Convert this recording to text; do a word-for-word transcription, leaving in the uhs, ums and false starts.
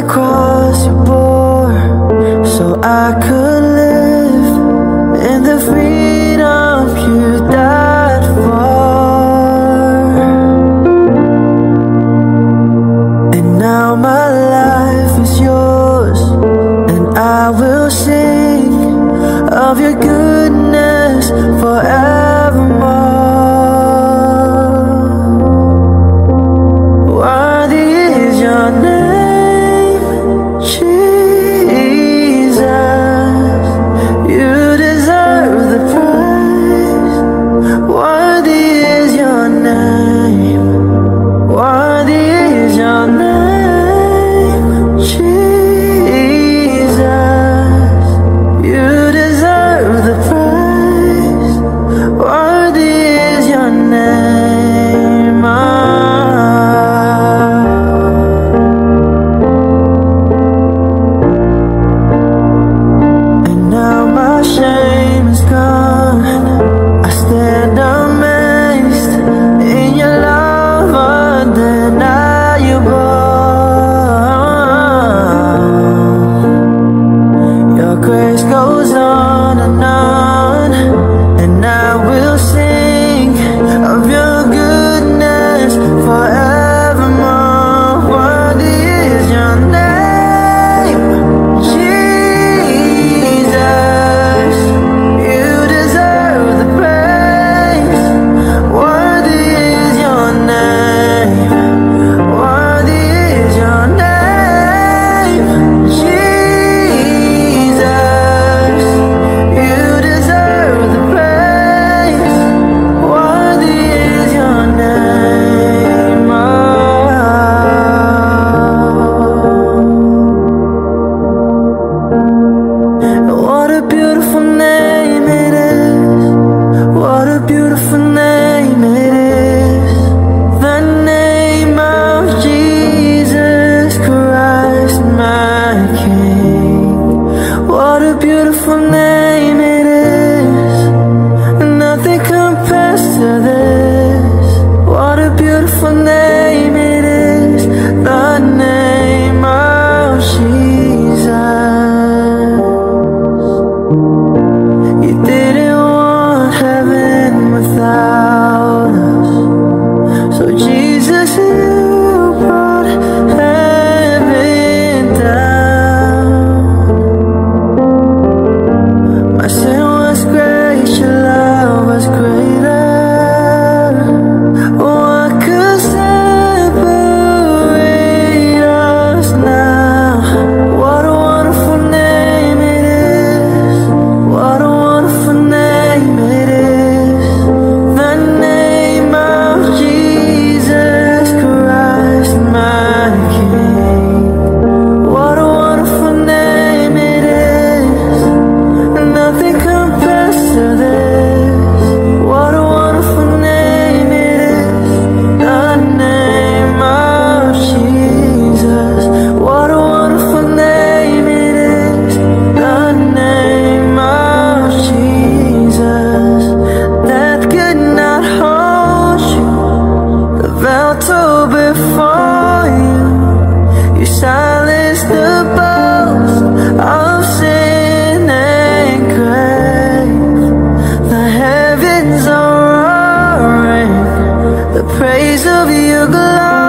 the cross you bore, so I could live in the freedom you died for. And now my life is yours, and I will sing of your goodness forevermore. Worthy is your name, Jesus. You deserve the praise. Worthy is your name. Worthy is your name, Jesus. You deserve the praise. Worthy is your name. Ah. And now my shame is gone. I stand amazed in your love undeniable. Your grace goes on and on, and I will sing of your goodness forevermore. Worthy is your name, Jesus. You deserve the praise. Worthy is your name. Worthy is your name, Jesus. You deserve the praise. Worthy is your name. Oh. What a beautiful name it is. What a beautiful name it is. The name of Jesus Christ, my King. What a beautiful name it is. Nothing compares to this. What a beautiful name it is. The name of Jesus. You didn't want heaven without us, so Jesus, you brought heaven down. My sin was great, your love was greater. What could separate us now? What a wonderful name it is. What a wonderful name it is. The name of Jesus Christ, my King. What a wonderful name it is. Nothing compares to this. What a wonderful name it is. The name of Jesus. What a wonderful name it is. The name of Jesus. Death could not hold you. The veil tore before you. You silenced the boast of sin and grave. The heavens are roaring the praise of your glory.